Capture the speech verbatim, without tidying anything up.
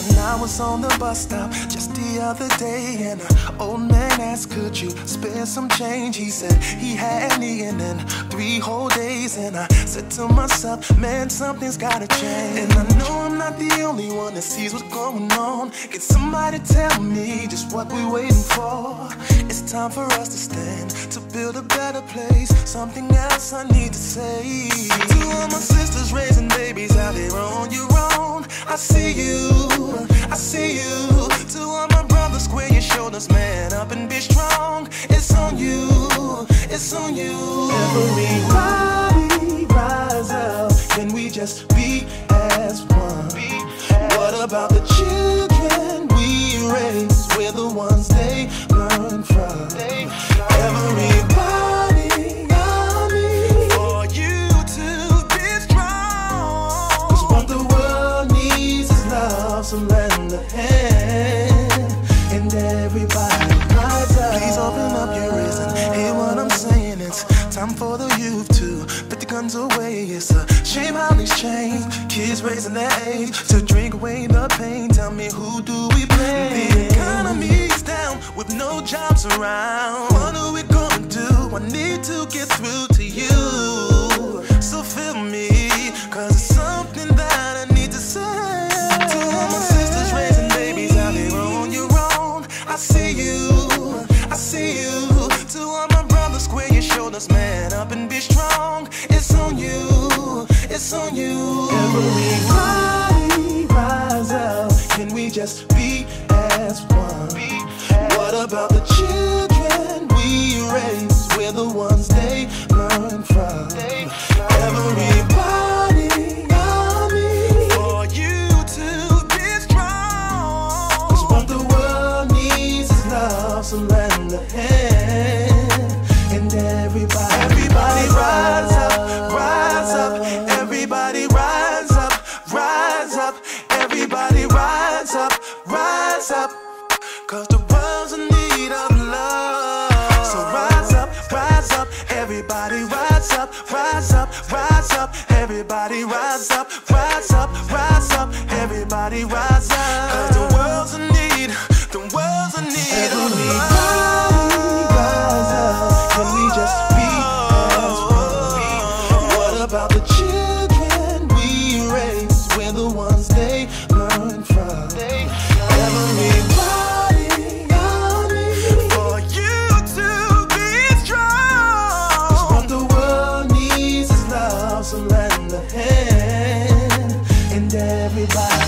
And I was on the bus stop just the other day, and an old man asked, could you spare some change? He said he had me in in three whole days. And I said to myself, man, something's gotta change. And I know I'm not the only one that sees what's going on. Can somebody tell me just what we're waiting for? It's time for us to stand, to build a better place. Something else I need to say to all my sisters raising babies out there on your own. I see you, I see you. To all my brothers, square your shoulders, man up and be strong. It's on you, it's on you. Everybody rise up. Can we just be as one? What about the children we raise? We're the ones they learn from. Everybody, I need for you to be strong. 'Cause what the world needs is love, so lend a hand. And everybody rise up. Please open up your ears and hear what I'm saying. It's time for the youth to put the guns away. It's a shame how these change. Kids raising their age to drink away the pain. Tell me, who do we blame? The economy's down with no jobs around. What are we gonna do? I need to get through to you. So feel me, 'cause it's something that I need to say. To all my sisters raising babies out there on your own. I see you, I see you. To all my brothers, square your shoulders, man up and be strong. It's on you, it's on you. Everybody rise up. Can we just be as one? What about the children we raise? We're the ones they learn from. Everybody, I need for you to be strong. 'Cause what the world needs is love, so lend a hand. And everybody, everybody rise up, rise up. Everybody rise up, rise up. Everybody rise up, rise up. 'Cause the world's in need of love. So rise up, rise up. Everybody rise up, rise up, rise up. Everybody rise up, rise up, rise up. Everybody rise up. 'Cause the world's in need, the world's in need of love. Rise up. Can we just be as one? What about the children we raise? We're the ones they learn from. Everybody, I need for you to be strong. 'Cause what the world needs is love, so lend a hand. And everybody